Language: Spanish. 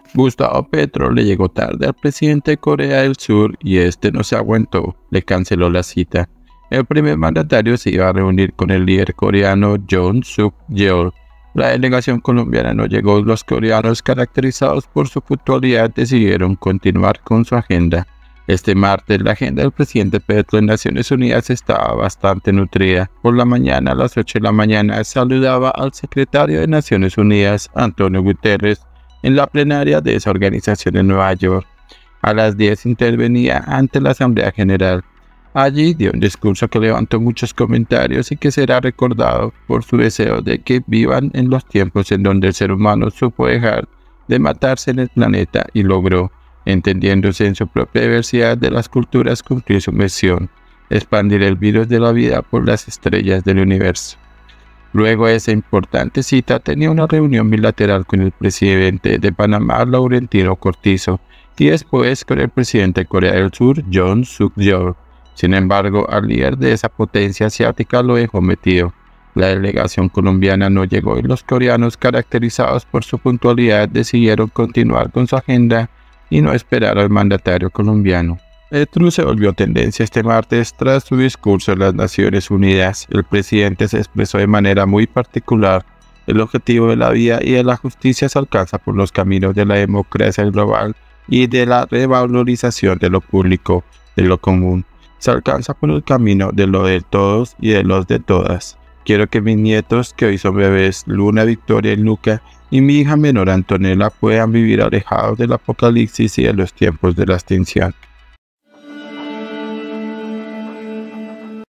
Gustavo Petro le llegó tarde al presidente de Corea del Sur y este no se aguantó, le canceló la cita. El primer mandatario se iba a reunir con el líder coreano Yoon Suk Yeol. La delegación colombiana no llegó. Los coreanos, caracterizados por su puntualidad, decidieron continuar con su agenda. Este martes, la agenda del presidente Petro en Naciones Unidas estaba bastante nutrida. Por la mañana, a las 8 de la mañana, saludaba al secretario de Naciones Unidas, Antonio Guterres, en la plenaria de esa organización en Nueva York. A las 10 intervenía ante la Asamblea General. Allí dio un discurso que levantó muchos comentarios y que será recordado por su deseo de que vivan en los tiempos en donde el ser humano supo dejar de matarse en el planeta y logró, entendiéndose en su propia diversidad de las culturas, cumplir su misión: expandir el virus de la vida por las estrellas del universo. Luego de esa importante cita, tenía una reunión bilateral con el presidente de Panamá, Laurentino Cortizo, y después con el presidente de Corea del Sur, Yoon Suk Yeol. Sin embargo, al líder de esa potencia asiática lo dejó metido. La delegación colombiana no llegó y los coreanos, caracterizados por su puntualidad, decidieron continuar con su agenda y no esperar al mandatario colombiano. Petro se volvió tendencia este martes tras su discurso en las Naciones Unidas. El presidente se expresó de manera muy particular. El objetivo de la vida y de la justicia se alcanza por los caminos de la democracia global y de la revalorización de lo público, de lo común. Se alcanza por el camino de lo de todos y de los de todas. Quiero que mis nietos, que hoy son bebés, Luna, Victoria y Luca, y mi hija menor Antonella, puedan vivir alejados del apocalipsis y de los tiempos de la extinción.